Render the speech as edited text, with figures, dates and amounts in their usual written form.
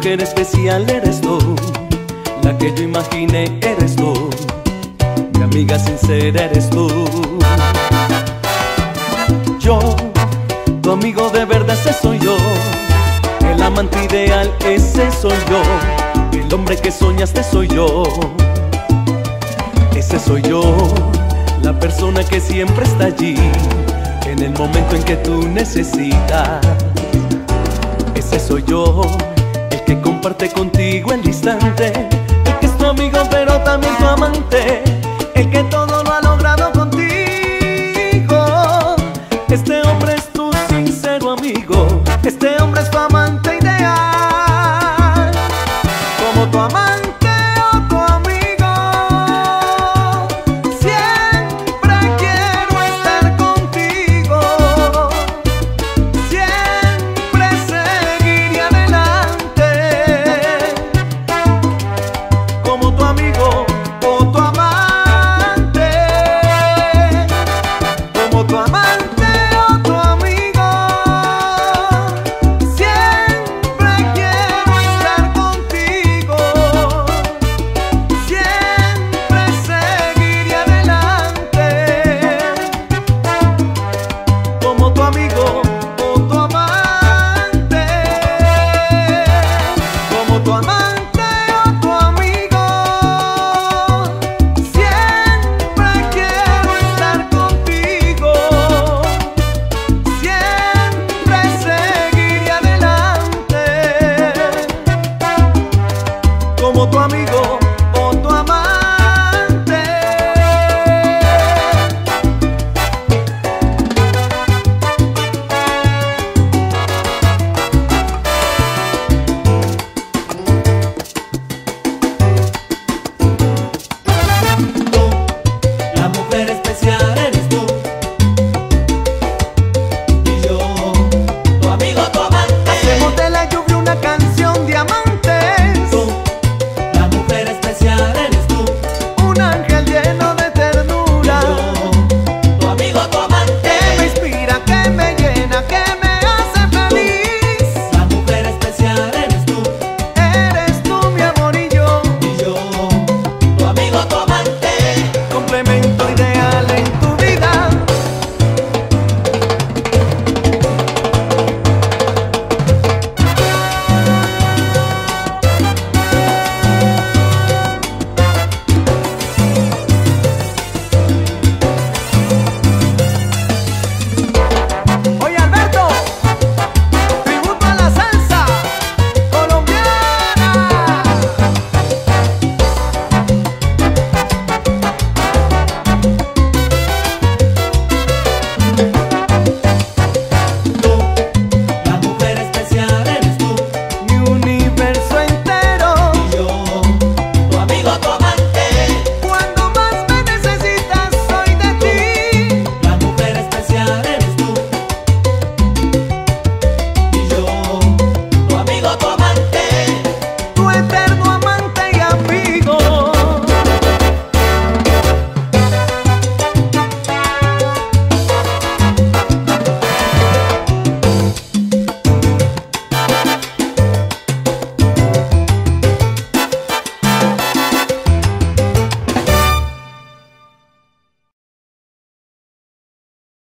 mujer especial eres tú, la que yo imaginé eres tú, mi amiga sincera eres tú. Yo, tu amigo de verdad, ese soy yo, el amante ideal, ese soy yo, el hombre que soñaste soy yo, ese soy yo, la persona que siempre está allí en el momento en que tú necesitas. Ese soy yo, el que comparte contigo el instante, el que es tu amigo pero también tu amante.